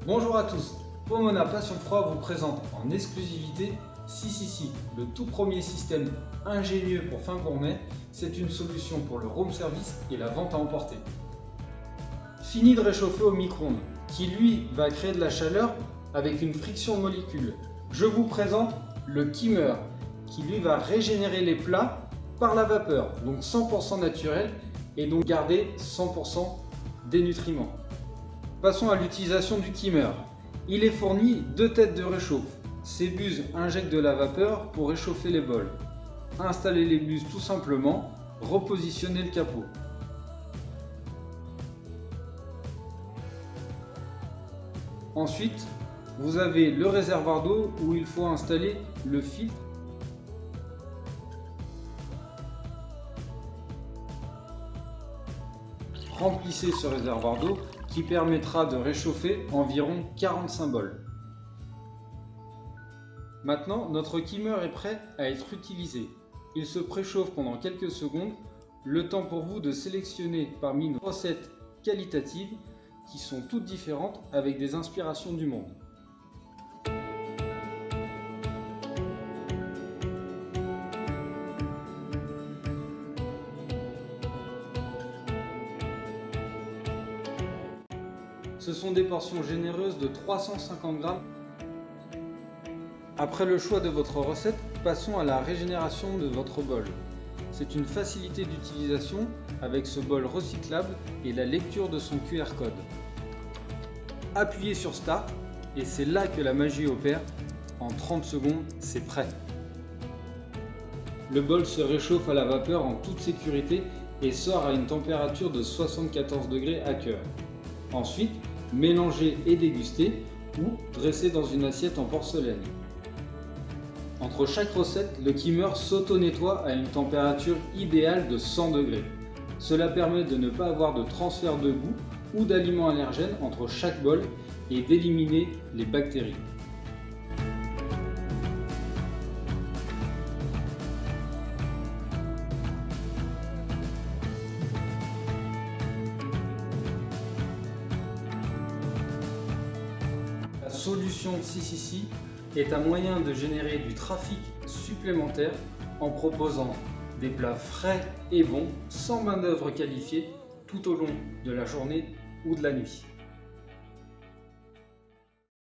Bonjour à tous, Pomona Passion Froid vous présente en exclusivité CCC, le tout premier système ingénieux pour fin gourmet. C'est une solution pour le room service et la vente à emporter. Fini de réchauffer au micro-ondes, qui lui va créer de la chaleur avec une friction molécule. Je vous présente le Kimmer, qui lui va régénérer les plats par la vapeur, donc 100% naturel et donc garder 100% des nutriments. Passons à l'utilisation du Kimmer. Il est fourni 2 têtes de réchauffe. Ces buses injectent de la vapeur pour réchauffer les bols. Installez les buses tout simplement, repositionnez le capot. Ensuite, vous avez le réservoir d'eau où il faut installer le filtre. Remplissez ce réservoir d'eau qui permettra de réchauffer environ 45 bols. Maintenant, notre Kimmer est prêt à être utilisé. Il se préchauffe pendant quelques secondes, le temps pour vous de sélectionner parmi nos recettes qualitatives qui sont toutes différentes avec des inspirations du monde. Ce sont des portions généreuses de 350 g. Après le choix de votre recette, passons à la régénération de votre bol. C'est une facilité d'utilisation avec ce bol recyclable et la lecture de son QR code. Appuyez sur Start et c'est là que la magie opère. En 30 secondes, c'est prêt. Le bol se réchauffe à la vapeur en toute sécurité et sort à une température de 74 degrés à cœur. Ensuite, mélangez et dégustez ou dressez dans une assiette en porcelaine. Entre chaque recette, le Kimmer s'auto-nettoie à une température idéale de 100 degrés. Cela permet de ne pas avoir de transfert de goût ou d'aliments allergènes entre chaque bol et d'éliminer les bactéries. La solution CCC est un moyen de générer du trafic supplémentaire en proposant des plats frais et bons sans main-d'œuvre qualifiée tout au long de la journée ou de la nuit.